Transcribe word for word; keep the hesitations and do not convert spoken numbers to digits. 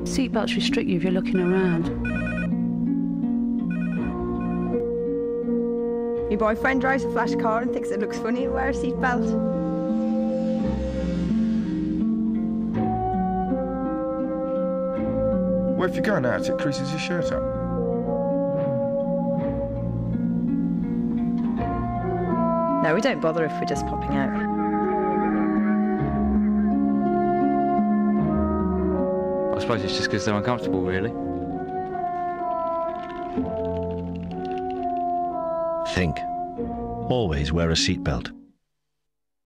Seatbelts restrict you if you're looking around. My boyfriend drives a flash car and thinks it looks funny to wear a seatbelt. Well, if you're going out, it creases your shirt up. No, we don't bother if we're just popping out. I suppose it's just because they're uncomfortable, really. Think. Always wear a seatbelt.